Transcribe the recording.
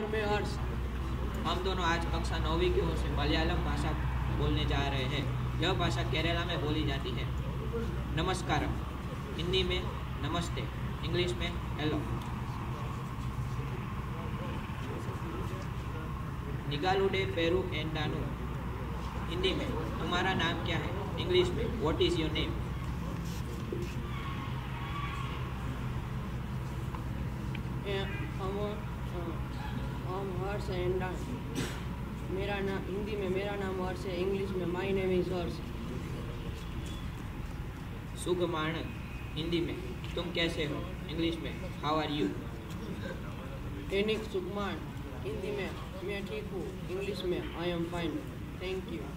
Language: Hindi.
मैं हर्ष। हम दोनों आज कक्षा 9वीं की ओर से मलयालम भाषा बोलने जा रहे हैं। यह भाषा केरला में बोली जाती है। नमस्कारम हिंदी में नमस्ते, इंग्लिश में हेलो। निगालुडे पेरू एंडानू हिंदी में तुम्हारा नाम क्या है, इंग्लिश में व्हाट इज योर नेम। हम हर्ष एंड मेरा नाम हिंदी में मेरा नाम हर्ष है, इंग्लिश में माय नेम इज हर्ष। सुगमाण हिंदी में तुम कैसे हो, इंग्लिश में हाउ आर यू। एनिक सुगमान हिंदी में मैं ठीक हूँ, इंग्लिश में I am fine, thank you.